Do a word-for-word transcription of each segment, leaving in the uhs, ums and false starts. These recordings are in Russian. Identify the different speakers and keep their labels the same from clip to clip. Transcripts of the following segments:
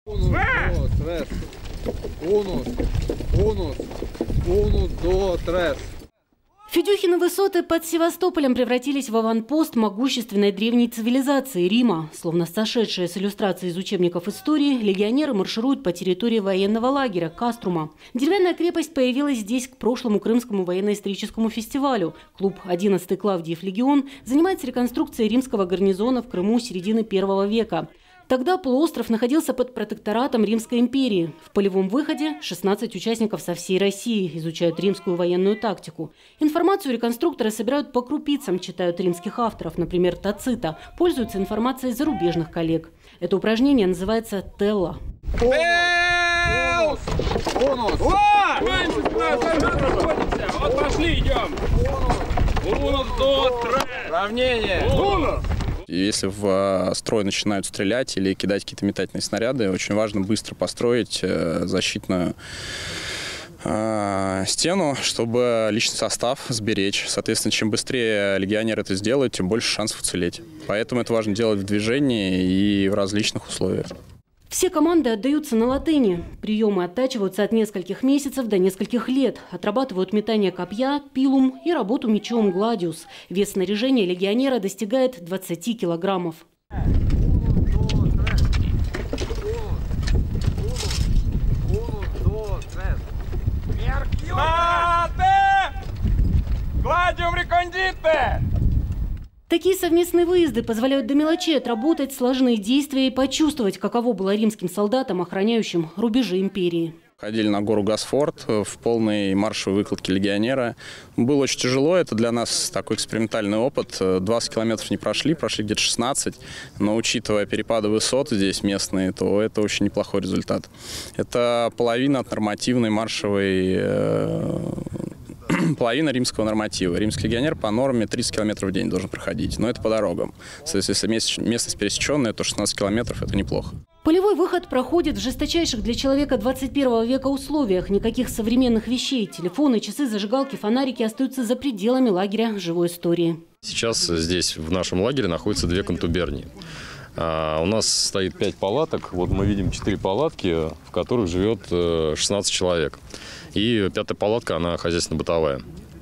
Speaker 1: Унус, трес. Унус, унус, унус, до, трес.
Speaker 2: Федюхины высоты под Севастополем превратились в аванпост могущественной древней цивилизации Рима. Словно сошедшие с иллюстраций из учебников истории, легионеры маршируют по территории военного лагеря Каструма. Деревянная крепость появилась здесь к прошлому Крымскому военно-историческому фестивалю. Клуб одиннадцатый Клавдиев легион занимается реконструкцией римского гарнизона в Крыму середины первого века. Тогда полуостров находился под протекторатом Римской империи. В полевом выходе шестнадцать участников со всей России изучают римскую военную тактику. Информацию реконструкторы собирают по крупицам, читают римских авторов, например, Тацита, пользуются информацией зарубежных коллег. Это упражнение называется «Телла».
Speaker 3: Вот пошли, идем. Равнение.
Speaker 4: Если в строй начинают стрелять или кидать какие-то метательные снаряды, очень важно быстро построить защитную э, стену, чтобы личный состав сберечь. Соответственно, чем быстрее легионеры это сделают, тем больше шансов уцелеть. Поэтому это важно делать в движении и в различных условиях.
Speaker 2: Все команды отдаются на латыни. Приемы оттачиваются от нескольких месяцев до нескольких лет. Отрабатывают метание копья, пилум и работу мечом гладиус. Вес снаряжения легионера достигает двадцати килограммов.
Speaker 3: Гладиум рекондите!
Speaker 2: Такие совместные выезды позволяют до мелочей отработать сложные действия и почувствовать, каково было римским солдатам, охраняющим рубежи империи.
Speaker 4: Ходили на гору Гасфорд в полной маршевой выкладке легионера. Было очень тяжело, это для нас такой экспериментальный опыт. двадцать километров не прошли, прошли где-то шестнадцать. Но учитывая перепады высот здесь местные, то это очень неплохой результат. Это половина от нормативной маршевой половина римского норматива. Римский легионер по норме тридцать километров в день должен проходить, но это по дорогам. Соответственно, если местность пересеченная, то шестнадцать километров – это неплохо.
Speaker 2: Полевой выход проходит в жесточайших для человека двадцать первого века условиях. Никаких современных вещей. Телефоны, часы, зажигалки, фонарики остаются за пределами лагеря живой истории.
Speaker 5: Сейчас здесь, в нашем лагере, находятся две контубернии. А, у нас стоит пять палаток. Вот мы видим четыре палатки, в которых живет шестнадцать человек. И пятая палатка, она хозяйственно-бытовая.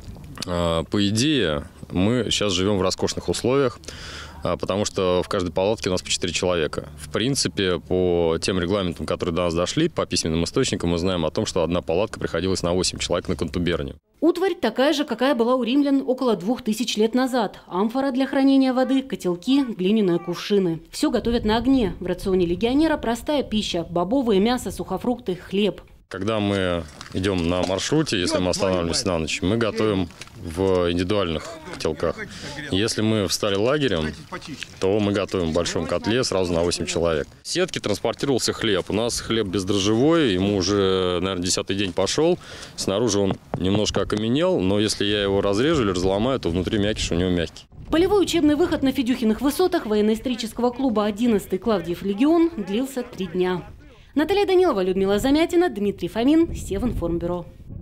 Speaker 5: А, по идее, мы сейчас живем в роскошных условиях, а, потому что в каждой палатке у нас по четыре человека. В принципе, по тем регламентам, которые до нас дошли, по письменным источникам, мы знаем о том, что одна палатка приходилась на восемь человек на контубернию.
Speaker 2: Утварь такая же, какая была у римлян около двух тысяч лет назад. Амфора для хранения воды, котелки, глиняные кувшины. Все готовят на огне. В рационе легионера простая пища – бобовые, мясо, сухофрукты, хлеб.
Speaker 5: Когда мы идем на маршруте, если мы останавливаемся на ночь, мы готовим в индивидуальных котелках. Если мы встали лагерем, то мы готовим в большом котле сразу на восемь человек. В сетке транспортировался хлеб. У нас хлеб бездрожжевой, ему уже, наверное, десятый день пошел. Снаружи он немножко окаменел, но если я его разрежу или разломаю, то внутри мякиш у него мягкий.
Speaker 2: Полевой учебный выход на Федюхиных высотах военно-исторического клуба одиннадцатый Клавдиев легион длился три дня. Наталья Данилова, Людмила Замятина, Дмитрий Фомин, Севинформбюро.